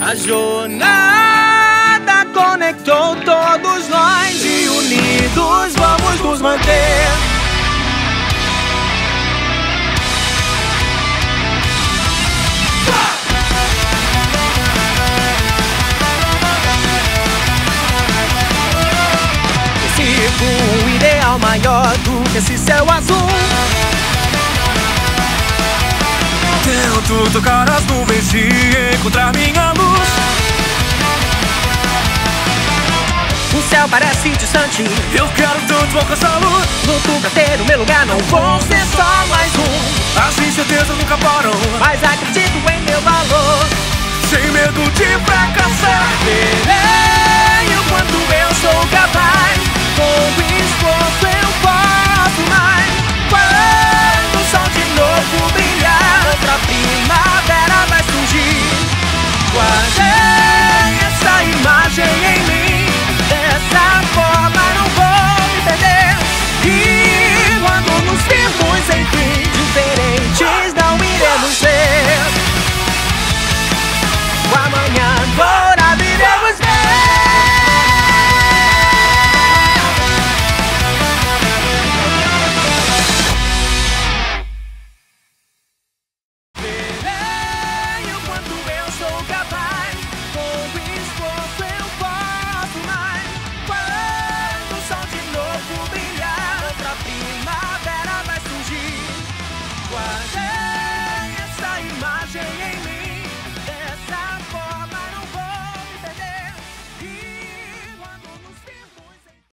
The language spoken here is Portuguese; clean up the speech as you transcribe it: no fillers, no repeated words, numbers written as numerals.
A jornada conectou todos nós e unidos vamos nos manter. Sigo um ideal maior do que esse céu azul. Tento tocar as nuvens e encontrar minha luz. O céu parece distante, Eu quero tanto alcançá-lo. luto pra ter o meu lugar, não vou ser só mais um. As incertezas nunca param, Mas acredito em meu valor. sem medo de fracassar. Verei o quanto eu sou capaz.